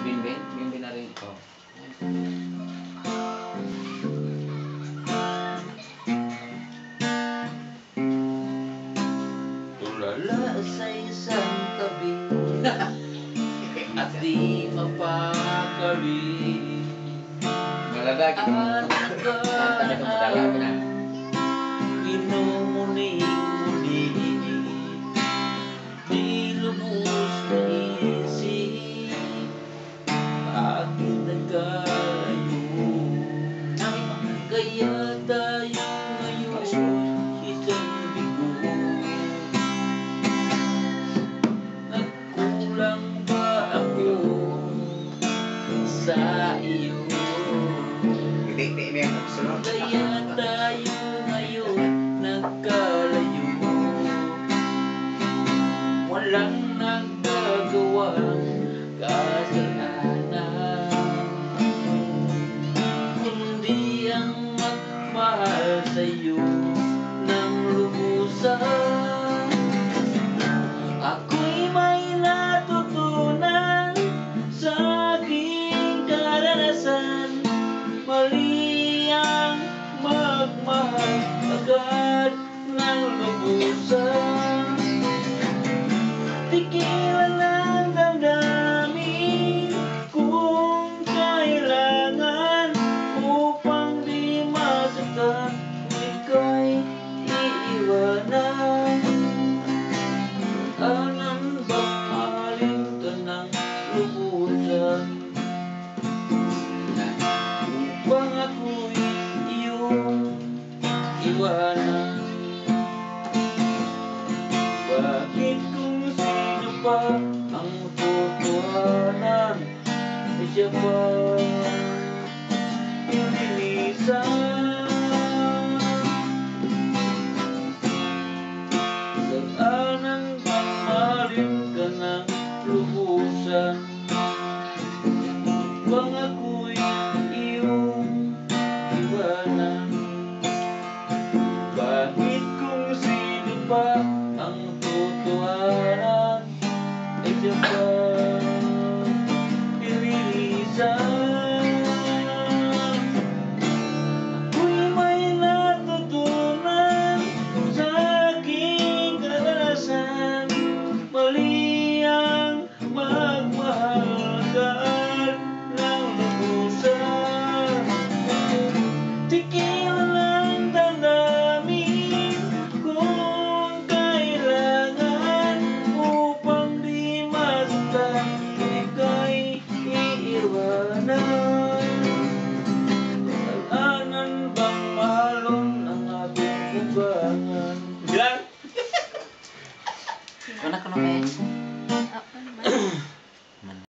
Binbin? Binbin na rin ito. Tulala sa isang tabi at di mapakali. Malalag ito. Kanta nito madalag na. Minumuni-muni, di lubos na isip, bakit nagkalayo? Kaya tayo ngayon isang bigo. Nagkulang ba ako sa iyo? Hindi may magsunod. Kaya tayo ngayon nagkalayo. Walang nagagawang kasalanan, kundi ang magmahal sa'yo ng lubusan. Ako'y may natutunan sa aking karanasan. Mali ang magmahal agad ng lubusan. Tigilan ang damdamin kung kailangan, upang di masaktan kung ika'y iiwanan. Alam bang mahalin ka ng lubusan, upang ako'y iyong iwanan? Bakit kung sino pa ang tutuhanan, ay siya pa ililisan? Saan bang mahalin ka ng lubusan, upang ako'y iyong iwanan? Bakit kung sino pa ang tutuhanan, ay siya pa ililisan? Ako'y may natutunan sa aking karanasan. Mali ang magmahal agad ng lubusan. Tigilan ang damdamin kung kailangan, upang di masaktan kung ika'y iiwanan. Kailangan bang mahalon ang ating kubangan? Bilang! Mana ka na